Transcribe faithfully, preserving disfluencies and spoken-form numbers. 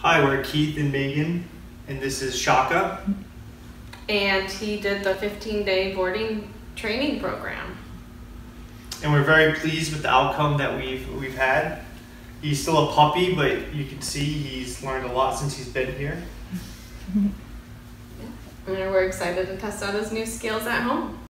Hi, we're Keith and Megan, and this is Shaka. And he did the fifteen day boarding training program. And we're very pleased with the outcome that we've we've had. He's still a puppy, but you can see he's learned a lot since he's been here. And we're excited to test out his new skills at home.